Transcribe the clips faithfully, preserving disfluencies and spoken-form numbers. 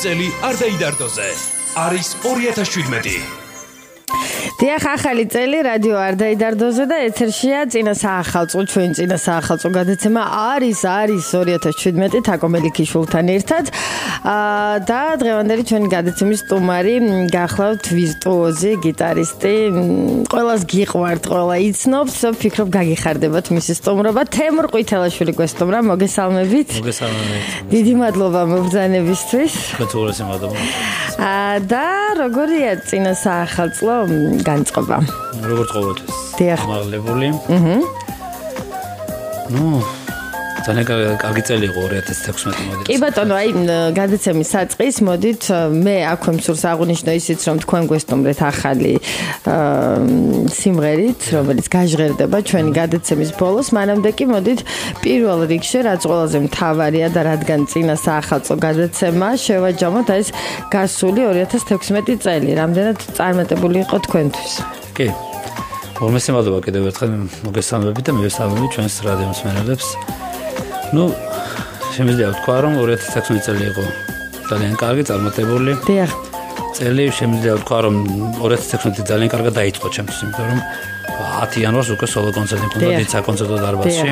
წელი არ დაიდარდოზე. არის ორი ათას შვიდმეტი. დიახ, ახალი წელი რადიო არ დაიდარდოზე და ეთერშია წინა საახალწლო, ჩვენ წინა საახალწლო გადაცემა არის არის ორი ათას შვიდმეტი თაკო მელიქიშვილთან ერთად. და დღევანდელი ჩვენი გადაცემის სტუმარი გახლავთ ვირტუოზი, გიტარისტი, ყველას გიყვართ, ყველა იცნობთ, ვფიქრობ გაგიხარდებათ მისი სტუმრობა. თემურ ყვითელაშვილი გვესტუმრა, მოგესალმებით. მოგესალმებით. დიდი მადლობა მობრძანებისთვის. გაწუხებულს მადლობა. და როგორია წინა საახალწლო განწყობა? როგორც ყოველთვის. დიახ. ამაღლებული. აჰა. ნუ ძალიან კარგი წელი იყო ორი ათას ექვსმეტი მოდით. კი ბატონო, აი გადაცემის საწყის მოდით მე აქვე მსურს აღვნიშნო ისიც რომ თქვენ გვესტუმრეთ ახალი სიმღერით, რომელიც გაჟღერდება ჩვენი გადაცემის ბოლოს. მანამდე კი მოდით პირველ რიგში რაც ყველაზე მთავარია და რადგან წინა საახალწლო გადაცემა შევაჯამოთ ეს გასული ორი ათას ექვსმეტი წელი. რამდენად წარმატებული იყო თქვენთვის? კი. მოგესალმებით მადლობა კიდევ ერთხელ მოგესალმებით და მივესალმებით ჩვენს რადიო მსმენელებს. ნუ შემიძლია ვთქვა რომ ორი ათას ექვსმეტი წელი იყო ძალიან კარგი, წარმატებული. დიახ. წელი შემიძლია ვთქვა რომ ორი ათას ექვსმეტი ძალიან კარგად დაიწყო ჩემთვის, იმიტომ რომ ათი იანვარს უკვე სოლო კონცერტი მქონდა დიდ საკონცერტო დარბაზში.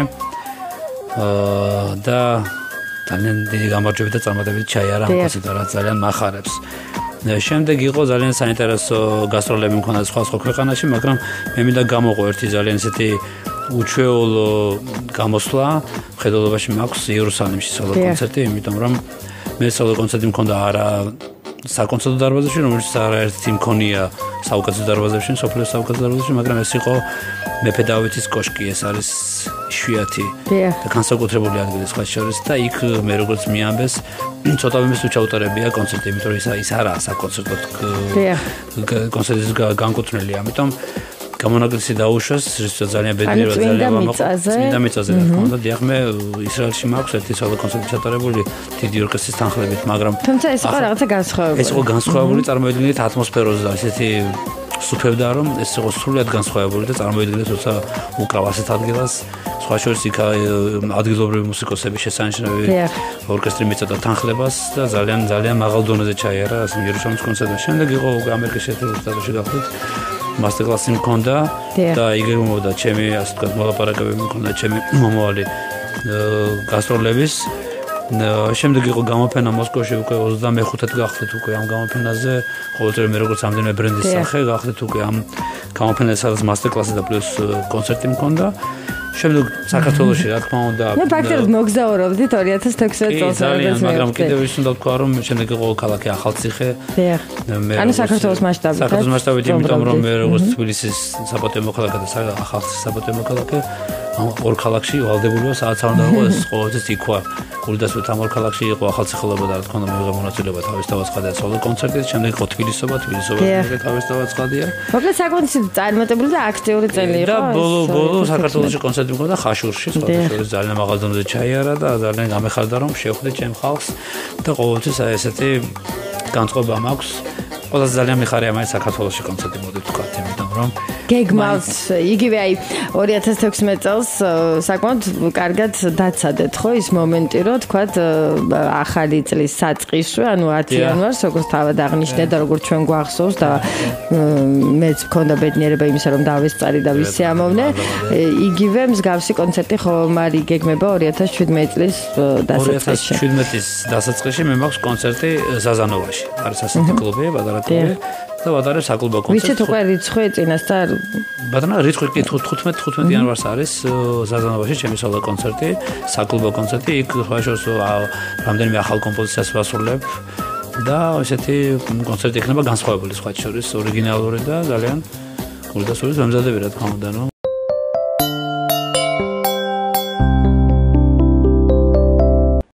აა და ძალიან დიდი გამარჯვებით და წარმატებით ჩაიარა ამ კონცერტს, ძალიან მახარებს. შემდეგ იყო ძალიან საინტერესო გასტროლები მქონდა სხვა სხვა ქვეყანაში, მაგრამ მე მინდა გამოყო ერთი ძალიან ისეთი უჩვეულო გამოსვლა, მხედველობაში მაქვს იერუსალიმში სოლო კონცერტი, იმიტომ რომ მე სოლო კონცერტი მქონდა არა საკონცერტო დარბაზებში, რომელიც არაერთი მქონია საუკეთესო დარბაზებში, სოფლის საუკეთესო დარბაზებში, მაგრამ ეს იყო მეფე დავითის კოშკი, ეს არის იშვიათი და განსაკუთრებული ადგილი სხვა შორის და იქ მე როგორც მიამბეს ცოტა მის უჩაუტარებია კონცერტი, იმიტომ რომ ის არაა საკონცერტო კონცერტის განკუთვნილი, ამიტომ გამონაკლისი დაუშვეს, რითაც ძალიან ბედნიერია ძალიან ამაყობს. წმინდა მიწაზე რა თქმა უნდა, დიახ, მე ისრაელში მაქვს ერთი სოლო კონცერტი ჩატარებული დიდი ორკესტრის თანხლებით, მაგრამ თუმცა ეს იყო რაღაცა განსხვავებული. ეს იყო განსხვავებული, წარმოიდგინეთ ატმოსფეროზე და ისეთი სუფევდა რომ ეს იყო სრულიად განსხვავებული და წარმოიდგინეთ როცა უკრავ ასეთ ადგილას, სხვა შორის იქ ადგილობრივი მუსიკოსები შესანიშნავი ორკესტრი მიწოდა თანხლებას და ძალიან ძალიან მაღალ დონეზე ჩაიარა იერუსალიმის კონცერტი. შემდეგ იყო ამერიკის შეერთებულ შტატებში გახლავთ მასტერკლასი მქონდა და იგეგმებოდა ჩემი ასე ვთქვათ მოლაპარაკებები მქონდა ჩემი მომავალი გასტროლების. შემდეგ იყო გამოფენა მოსკოვში უკვე ოცდამეხუთად გახდით უკვე ამ გამოფენაზე, ყოველწლიურად მე როგორც ამდენიმე ბრენდის სახე გახდით უკვე ამ გამოფენაზე, სადაც მასტერკლასი და პლუს კონცერტი მქონდა. შემდეგ საქართველოში რა თქმა უნდა მე ფაქტობრივად მოგზაურობდით ორი ათას ექვსმეტი წელს, ძალიან, მაგრამ კიდევ ის უნდა ვთქვა რომ შემდეგ იყო ქალაქი ახალციხე. დიახ. ანუ საქართველოს მასშტაბით. საქართველოს მასშტაბით, იმიტომ რომ მე როგორც თბილისის საპატიო მოქალაქე და ახალციხის საპატიო მოქალაქე ამ ორ ქალაქში ვალდებულია სადაც არ უნდა იყოს ყოველთვის იქვა. გულდასვით ამ ორ ქალაქში იყო ახალციხეობა და რა თქმა უნდა მიიღო მონაწილეობა თავის თავაცხადია სოლო კონცერტით, შემდეგ იყო თბილისობა, თბილისობა მე თავის თავაცხადია. მოკლედ საკონცერტო წარმატებული და აქტიური წელი იყო. და ბოლო ბოლო საქართველოში კონცერტი მქონდა ხაშურში, სხვადასხვა ძალიან მაღალ დონეზე ჩაიარა და ძალიან გამეხარდა რომ შევხვდე ჩემ ხალხს და ყოველთვის აი ესეთი განწყობა მაქვს. ყველაზე ძალიან მიხარია მაინც საქართველოში კონცერტი მოდით ვთქვათ, იმიტომ რომ გეგმავს იგივე აი ორი ათას ექვსმეტი წელს საკმაოდ კარგად დაცადეთ ხო ის მომენტი რომ თქვათ ახალი წლის საწყისვე, ანუ ათი იანვარს როგორც თავად აღნიშნეთ და როგორც ჩვენ გვახსოვს და მეც მქონდა ბედნიერება იმისა რომ დავესწარი და ვისიამოვნე, იგივე მსგავსი კონცერტი ხომ არ იგეგმება ორი ათას შვიდმეტი წლის დასაწყისში. ორი ათას შვიდმეტის დასაწყისში მე მაქვს კონცერტი ზაზანოვაში. არის ასეთი კლუბი, პატარა კლუბი. და ვატარებ საკლუბო კონცერტს. ვიცით უკვე რიცხვი წინასწარ? ბატონო, რიცხვი კი თხუთმეტ თხუთმეტ იანვარს არის ზაზანოვაში ჩემი სოლო კონცერტი, საკლუბო კონცერტი. იქ სხვა შორის რამდენიმე ახალ კომპოზიციას ვასრულებ და ესეთი კონცერტი იქნება განსხვავებული სხვა შორის, ორიგინალური და ძალიან გულდასვით ვემზადები რა თქმა უნდა, ნუ